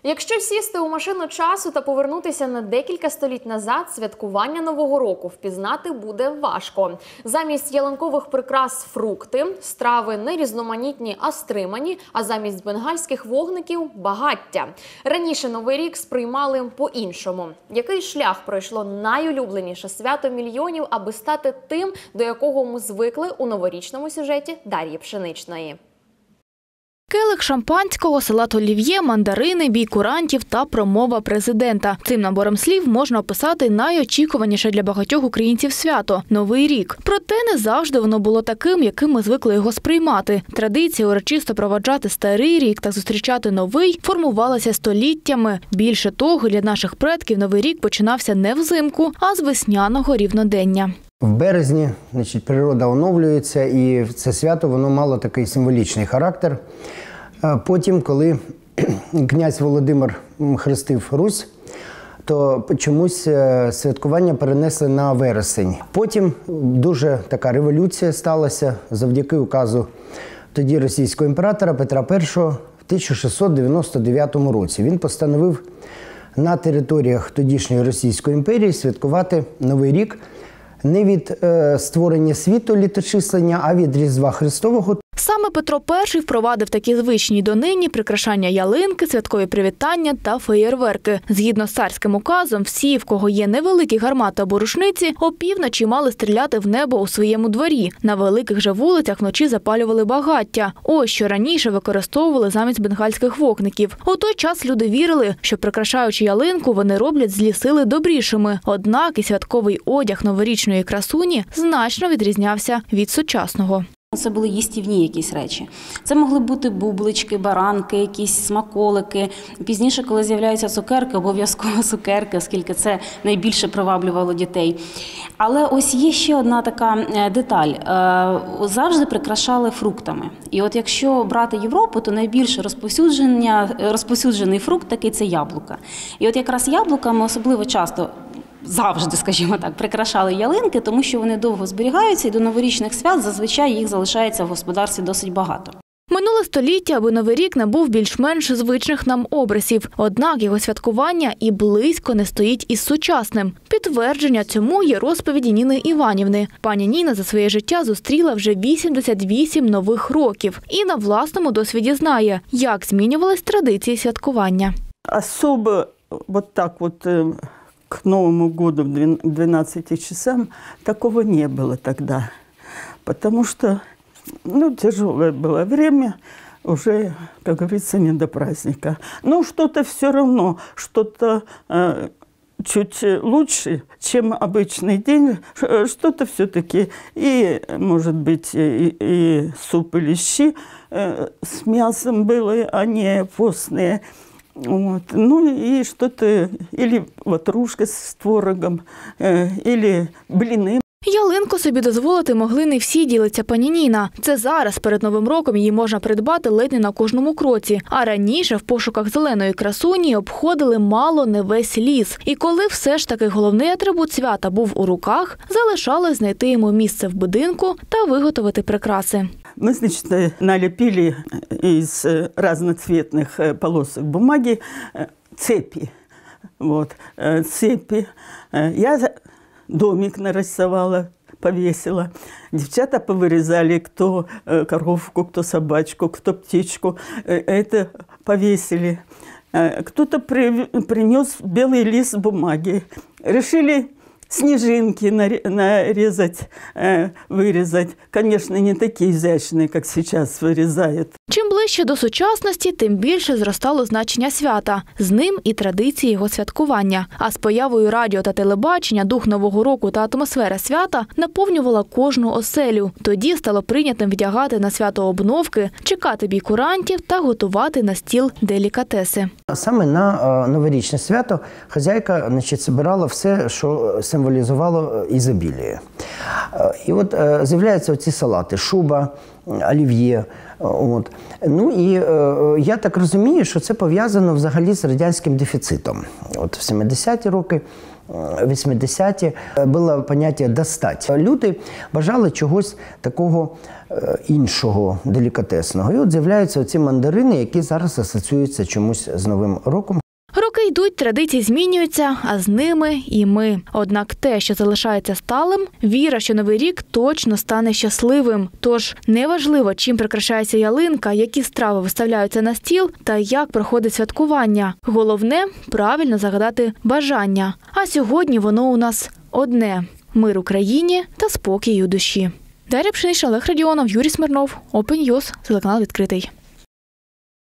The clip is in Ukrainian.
Якщо сісти у машину часу та повернутися на декілька століть назад, святкування Нового року впізнати буде важко. Замість ялинкових прикрас – фрукти, страви не різноманітні, а стримані, а замість бенгальських вогників – багаття. Раніше Новий рік сприймали по-іншому. Який шлях пройшло найулюбленіше свято мільйонів, аби стати тим, до якого ми звикли у новорічному сюжеті Дар'ї Пшеничної? Келих шампанського, салат олів'є, мандарини, бій курантів та промова президента. Цим набором слів можна описати найочікуваніше для багатьох українців свято – Новий рік. Проте не завжди воно було таким, яким ми звикли його сприймати. Традиція урочисто проваджати старий рік та зустрічати новий формувалася століттями. Більше того, для наших предків Новий рік починався не взимку, а з весняного рівнодення. В березні, природа оновлюється, і це свято воно мало такий символічний характер. Потім, коли князь Володимир хрестив Русь, то чомусь святкування перенесли на вересень. Потім дуже така революція сталася завдяки указу тоді російського імператора Петра І в 1699 році. Він постановив на територіях тодішньої Російської імперії святкувати Новий рік не від створення світу літочислення, а від Різдва Христового. Саме Петро І впровадив такі звичні донині прикрашання ялинки, святкові привітання та феєрверки. Згідно з царським указом, всі, в кого є невеликі гармати або рушниці, опівночі мали стріляти в небо у своєму дворі. На великих же вулицях вночі запалювали багаття. Ось що раніше використовували замість бенгальських вогників. У той час люди вірили, що прикрашаючи ялинку, вони роблять злі сили добрішими. Однак і святковий одяг новорічної красуні значно відрізнявся від сучасного. Це були їстівні якісь речі. Це могли бути бублички, баранки, якісь смаколики. Пізніше, коли з'являються цукерки, обов'язково цукерки, оскільки це найбільше приваблювало дітей. Але ось є ще одна така деталь. Завжди прикрашали фруктами. І от якщо брати Європу, то найбільше розповсюджений фрукт такий – це яблука. І от якраз яблуками особливо часто завжди, скажімо так, прикрашали ялинки, тому що вони довго зберігаються і до новорічних свят зазвичай їх залишається в господарстві досить багато. Минуле століття, аби Новий рік набув більш-менш звичних нам образів. Однак його святкування і близько не стоїть із сучасним. Підтвердження цьому є розповіді Ніни Іванівни. Пані Ніна за своє життя зустріла вже 88 нових років. І на власному досвіді знає, як змінювались традиції святкування. Особо вот так вот к Новому году в 12 часам такого не было тогда, потому что тяжелое было время, уже, как говорится, не до праздника. Но что-то все равно, что-то чуть лучше, чем обычный день, что-то все-таки, и, может быть, и суп или щи с мясом было, а не постные. Вот. Ну и что-то, или ватрушка с творогом, или блины. Ялинку собі дозволити могли не всі, ділиться пані Ніна. Це зараз, перед Новим роком, її можна придбати ледь не на кожному кроці. А раніше в пошуках зеленої красуні обходили мало не весь ліс. І коли все ж таки головний атрибут свята був у руках, залишалось знайти йому місце в будинку та виготовити прикраси. Мы, значит, налепили из разноцветных полосок бумаги цепи. Вот, цепи. Я домик нарисовала, повесила. Девчата повырезали, кто коровку, кто собачку, кто птичку. Это повесили. Кто-то принес белый лист бумаги. Решили снежинки нарезать, вырезать. Конечно, не такие изящные, как сейчас вырезают. Чим ближче до сучасності, тим більше зростало значення свята. З ним і традиції його святкування. А з появою радіо та телебачення дух Нового року та атмосфера свята наповнювала кожну оселю. Тоді стало прийнятим вдягати на свято обновки, чекати бій курантів та готувати на стіл делікатеси. Саме на новорічне свято хазяйка збирала все, що символізувало ізобіліє. І от з'являються оці салати: шуба, олів'є. От. Ну і я так розумію, що це пов'язано взагалі з радянським дефіцитом. От в 70-ті роки, 80-ті було поняття «достать». Люди бажали чогось такого іншого, делікатесного. І от з'являються оці мандарини, які зараз асоціюються чомусь з Новим роком. Роки йдуть, традиції змінюються, а з ними і ми. Однак те, що залишається сталим – віра, що Новий рік точно стане щасливим. Тож неважливо, чим прикрашається ялинка, які страви виставляються на стіл та як проходить святкування. Головне – правильно загадати бажання. А сьогодні воно у нас одне – мир Україні та спокій у душі. Дар'я Пшенична, Олег Радіонов, Юрій Смирнов, Open News, телеканал «Відкритий».